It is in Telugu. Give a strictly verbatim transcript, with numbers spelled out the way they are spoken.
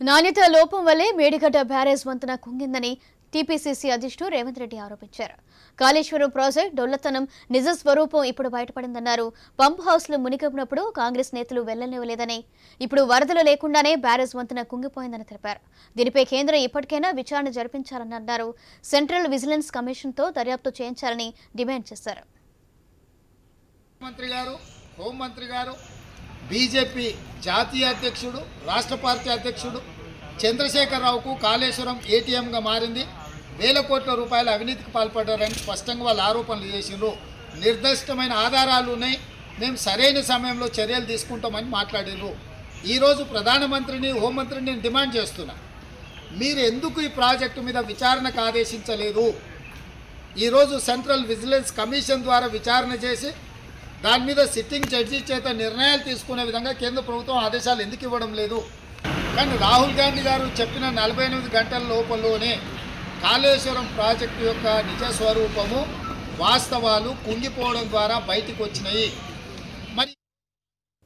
నాణ్యత లోపం వల్లే మేడిగడ్డ బ్యారేజ్ వంతెన కుంగిందని టీపీసీసీ అధ్యక్షుడు రేవంత్ రెడ్డి ఆరోపించారు. కాళేశ్వరం ప్రాజెక్టు డొల్లతనం నిజ స్వరూపం ఇప్పుడు బయటపడిందన్నారు. పంప్ హౌస్లు మునిగినప్పుడు కాంగ్రెస్ నేతలు వెళ్లనివ్వలేదని, ఇప్పుడు వరదలు లేకుండానే బ్యారేజ్ వంతెన కుంగిపోయిందని తెలిపారు. దీనిపై కేంద్రం ఇప్పటికైనా విచారణ జరిపించాలని అన్నారు. సెంట్రల్ విజిలెన్స్ కమిషన్తో దర్యాప్తు చేయించాలని డిమాండ్ చేశారు. మంత్రి గారు, హోంమంత్రి గారు, బీజేపీ జాతీయ అధ్యక్షుడు, రాష్ట్ర పార్టీ అధ్యక్షుడు చంద్రశేఖరరావుకు కాళేశ్వరం ఏటీఎంగా మారింది, వేల కోట్ల రూపాయల అవినీతికి పాల్పడ్డారని స్పష్టంగా వాళ్ళు ఆరోపణలు చేసిండ్రు. నిర్దిష్టమైన ఆధారాలు ఉన్నాయి, మేము సరైన సమయంలో చర్యలు తీసుకుంటామని మాట్లాడినరు. ఈరోజు ప్రధానమంత్రిని, హోంమంత్రిని నేను డిమాండ్ చేస్తున్నా, మీరు ఎందుకు ఈ ప్రాజెక్టు మీద విచారణకు ఆదేశించలేదు? ఈరోజు సెంట్రల్ విజిలెన్స్ కమిషన్ ద్వారా విచారణ చేసి దాని మీద సిట్టింగ్ జడ్జి చేత నిర్ణయాలు తీసుకునే విధంగా కేంద్ర ప్రభుత్వం ఆదేశాలు ఎందుకు ఇవ్వడం లేదు? కానీ రాహుల్ గాంధీ గారు చెప్పిన నలభై ఎనిమిది గంటల లోపలనే కాళేశ్వరం ప్రాజెక్టు యొక్క నిజ స్వరూపము, వాస్తవాలు కుంగిపోవడం ద్వారా బయటకు వచ్చినాయి.